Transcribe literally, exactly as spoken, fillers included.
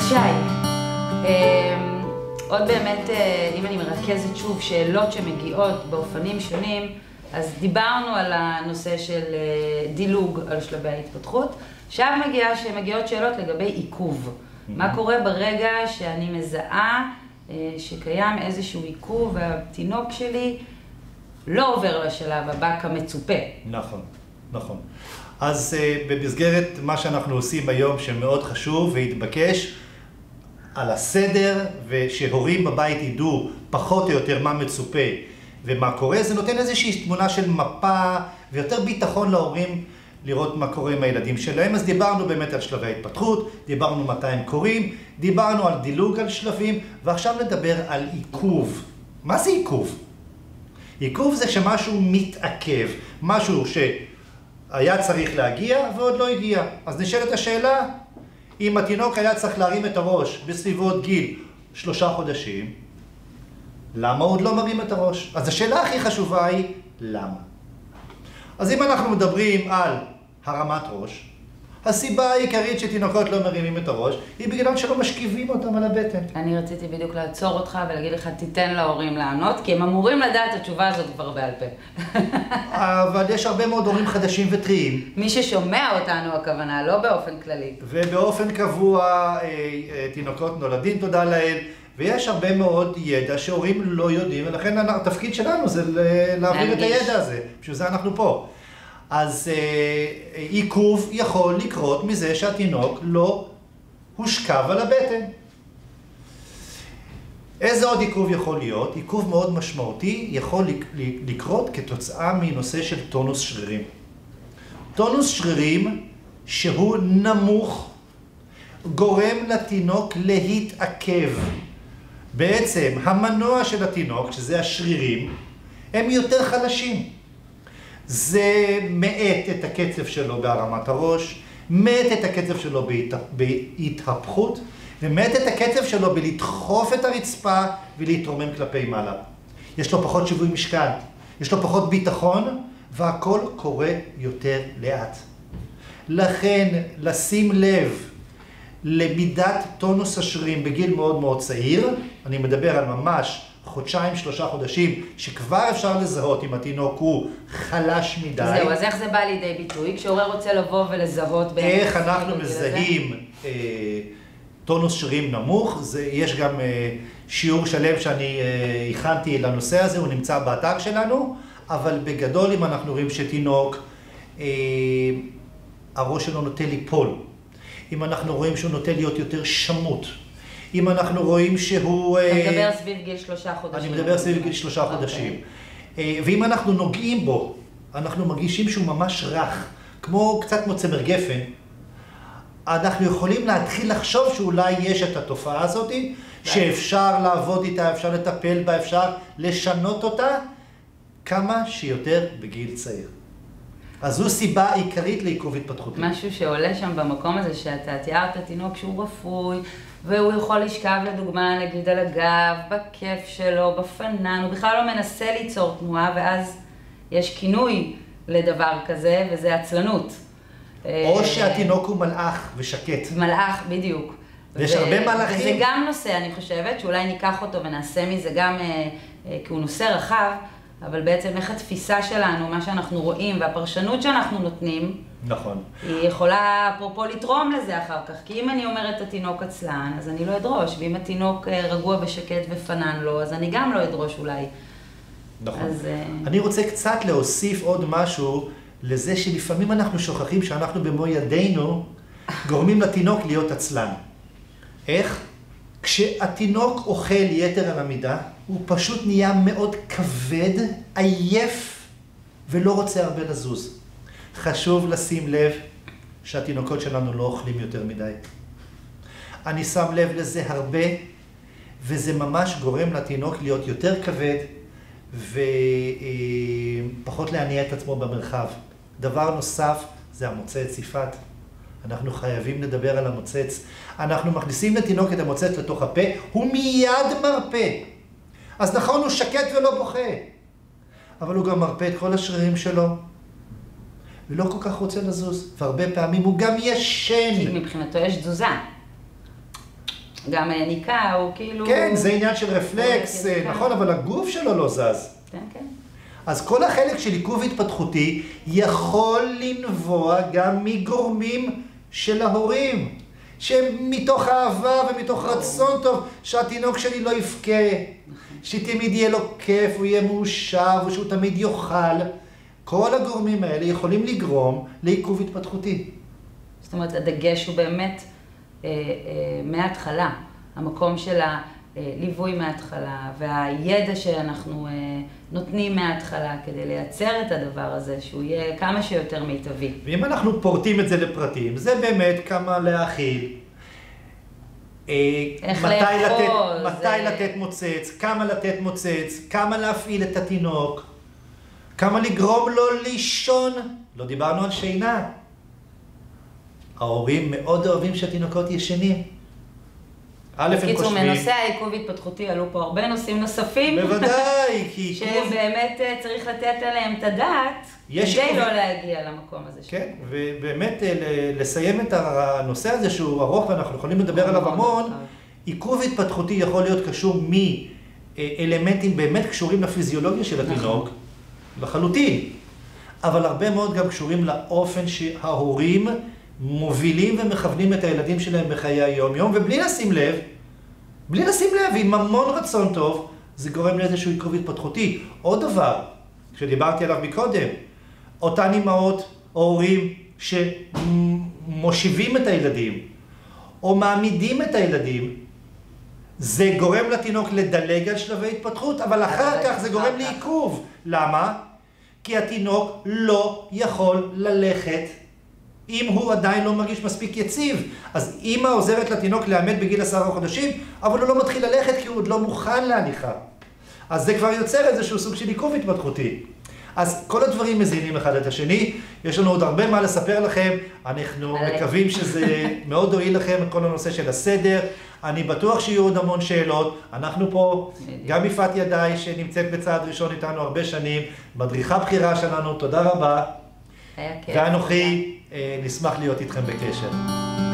שי, עוד באמת, אם אני מרכזת שוב שאלות שמגיעות באופנים שונים, אז דיברנו על הנושא של דילוג על שלבי ההתפתחות. עכשיו מגיעה שמגיעות שאלות לגבי עיכוב. מה קורה ברגע שאני מזהה שקיים איזשהו עיכוב והתינוק שלי לא עובר לשלב הבא כמצופה? נכון, נכון. אז במסגרת מה שאנחנו עושים היום שמאוד חשוב והתבקש על הסדר, ושהורים בבית ידעו פחות או יותר מה מצופה ומה קורה, זה נותן איזושהי תמונה של מפה ויותר ביטחון להורים לראות מה קורה עם הילדים שלהם. אז דיברנו באמת על שלבי ההתפתחות, דיברנו מתי הם קורים, דיברנו על דילוג על שלבים, ועכשיו נדבר על עיכוב. מה זה עיכוב? עיכוב זה שמשהו מתעכב, משהו שהיה צריך להגיע ועוד לא הגיע. אז נשאלת השאלה, אם התינוק היה צריך להרים את הראש בסביבות גיל שלושה חודשים, למה עוד לא מרים את הראש? אז השאלה הכי חשובה היא, למה? אז אם אנחנו מדברים על הרמת ראש, הסיבה העיקרית שתינוקות לא מרימים את הראש, היא בגלל שלא משכיבים אותם על הבטן. אני רציתי בדיוק לעצור אותך ולהגיד לך, תיתן להורים לענות, כי הם אמורים לדעת את התשובה הזאת כבר בעל פה. אבל יש הרבה מאוד הורים חדשים וטריים. מי ששומע אותנו הכוונה, לא באופן כללי. ובאופן קבוע, תינוקות נולדים, תודה לאל, ויש הרבה מאוד ידע שהורים לא יודעים, ולכן התפקיד שלנו זה להעביר את הידע הזה, בשביל זה אנחנו פה. אז עיכוב יכול לקרות מזה שהתינוק לא הושכב על הבטן. איזה עוד עיכוב יכול להיות? עיכוב מאוד משמעותי יכול לקרות כתוצאה מנושא של טונוס שרירים. טונוס שרירים שהוא נמוך גורם לתינוק להתעכב. בעצם המנוע של התינוק, שזה השרירים, הם יותר חלשים. זה מאט את הקצב שלו בהרמת הראש, מאט את הקצב שלו בהתהפכות, ומאט את הקצב שלו בלדחוף את הרצפה ולהתרומם כלפי מעלה. יש לו פחות שיווי משקל, יש לו פחות ביטחון, והכל קורה יותר לאט. לכן, לשים לב למידת טונוס השרירים בגיל מאוד מאוד צעיר, אני מדבר על ממש חודשיים, שלושה חודשים, שכבר אפשר לזהות אם התינוק הוא חלש מדי. זהו, אז איך זה בא לידי ביטוי? כשהורה רוצה לבוא ולזהות... איך אנחנו מזהים אה, טונוס שרירים נמוך? זה, יש גם אה, שיעור שלם שאני אה, הכנתי לנושא הזה, הוא נמצא באתר שלנו, אבל בגדול אם אנחנו רואים שתינוק, אה, הראש שלו נוטה ליפול. אם אנחנו רואים שהוא נוטה להיות יותר שמות. אם אנחנו רואים שהוא... אתה מדבר סביב גיל שלושה חודשים. אני מדבר סביב גיל שלושה חודשים. ואם אנחנו נוגעים בו, אנחנו מרגישים שהוא ממש רך, כמו קצת כמו צמר גפן, אנחנו יכולים להתחיל לחשוב שאולי יש את התופעה הזאת, שאפשר לעבוד איתה, אפשר לטפל בה, אפשר לשנות אותה, כמה שיותר בגיל צעיר. אז זו סיבה עיקרית לעיכוב התפתחותי. משהו שעולה שם במקום הזה, שאתה תיארת תינוק שהוא רפוי, והוא יכול לשכב לדוגמה, נגיד על הגב, בכיף שלו, בפנן, הוא בכלל לא מנסה ליצור תנועה, ואז יש כינוי לדבר כזה, וזה עצלנות. או שהתינוק הוא מלאך ושקט. מלאך, בדיוק. ויש הרבה מלאכים. וזה גם נושא, אני חושבת, שאולי ניקח אותו ונעשה מזה גם, כי הוא נושא רחב, אבל בעצם איך התפיסה שלנו, מה שאנחנו רואים והפרשנות שאנחנו נותנים, נכון. היא יכולה אפרופו לתרום לזה אחר כך. כי אם אני אומרת התינוק עצלן, אז אני לא אדרוש, ואם התינוק רגוע ושקט ופנן לו, אז אני גם לא אדרוש אולי. נכון. אז... אני רוצה קצת להוסיף עוד משהו לזה שלפעמים אנחנו שוכחים שאנחנו במו ידינו גורמים לתינוק להיות עצלן. איך? כשהתינוק אוכל יתר על המידה, הוא פשוט נהיה מאוד כבד, עייף, ולא רוצה הרבה לזוז. חשוב לשים לב שהתינוקות שלנו לא אוכלים יותר מדי. אני שם לב לזה הרבה, וזה ממש גורם לתינוק להיות יותר כבד, ופחות להניע את עצמו במרחב. דבר נוסף זה המוצץ ציפת. אנחנו חייבים לדבר על המוצץ. אנחנו מכניסים לתינוק את המוצץ לתוך הפה, הוא מיד מרפא. אז נכון, הוא שקט ולא בוכה, אבל הוא גם מרפא את כל השרירים שלו, ולא כל כך רוצה לזוז, והרבה פעמים הוא גם ישן. כי מבחינתו יש תזוזה. גם ניקה, הוא כאילו... כן, זה עניין של רפלקס, נכון, אבל הגוף שלו לא זז. כן, כן. אז כל החלק של עיכוב התפתחותי יכול לנבוע גם מגורמים של ההורים, שהם מתוך אהבה ומתוך רצון טוב, שהתינוק שלי לא יבכה, שתמיד יהיה לו כיף, הוא יהיה מאושר, ושהוא תמיד יאכל. כל הגורמים האלה יכולים לגרום לעיכוב התפתחותי. זאת אומרת, הדגש הוא באמת אה, אה, מההתחלה, המקום של הליווי מההתחלה, והידע שאנחנו אה, נותנים מההתחלה כדי לייצר את הדבר הזה, שהוא יהיה כמה שיותר מיטבי. ואם אנחנו פורטים את זה לפרטים, זה באמת כמה להאכיל, איך מתי לאכול, לתת, מתי זה... לתת מוצץ, כמה לתת מוצץ, כמה להפעיל את התינוק, כמה לגרום לו לישון. לא דיברנו על שינה. ההורים מאוד אוהבים שהתינוקות ישנים. א', הם בקיצור, חושבים... מנושא העיכוב התפתחותי עלו פה הרבה נושאים נוספים. בוודאי, כי עיכוב... שבאמת צריך לתת עליהם את הדעת, כדי עיכוב... לא להגיע למקום הזה. כן, ובאמת לסיים את הנושא הזה שהוא ארוך ואנחנו יכולים לדבר עליו המון, עיכוב התפתחותי יכול להיות קשור מאלמנטים באמת קשורים לפיזיולוגיה של התינוק, לחלוטין, אבל הרבה מאוד גם קשורים לאופן שההורים מובילים ומכוונים את הילדים שלהם בחיי היום-יום, ובלי לשים לב, בלי לשים לב, עם המון רצון טוב, זה גורם לאיזשהו עיכוב התפתחותי. עוד דבר, שדיברתי עליו מקודם, אותן אימהות או הורים שמושיבים את הילדים, או מעמידים את הילדים, זה גורם לתינוק לדלג על שלבי התפתחות, אבל אחר כך זה גורם לעיכוב. למה? כי התינוק לא יכול ללכת אם הוא עדיין לא מרגיש מספיק יציב. אז אמא עוזרת לתינוק לעמד בגיל עשרה חודשים, אבל הוא לא מתחיל ללכת כי הוא עוד לא מוכן להליכה. אז זה כבר יוצר איזשהו סוג של עיכוב התפתחותי. אז כל הדברים מזינים אחד את השני. יש לנו עוד הרבה מה לספר לכם. אנחנו מקווים שזה מאוד הועיל לכם כל הנושא של הסדר. אני בטוח שיהיו עוד המון שאלות. אנחנו פה, גם יפעת ידעי שנמצאת בצעד ראשון איתנו הרבה שנים, מדריכה בחירה שלנו, תודה רבה. היה כיף. ואנוכי נשמח להיות איתכם בקשר.